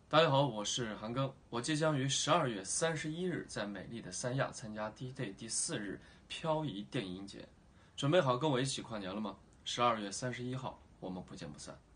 大家好，我是韩庚，我即将于12月31日在美丽的三亚参加 D-Day 第4日漂移电影节，准备好跟我一起跨年了吗？12月31号，我们不见不散。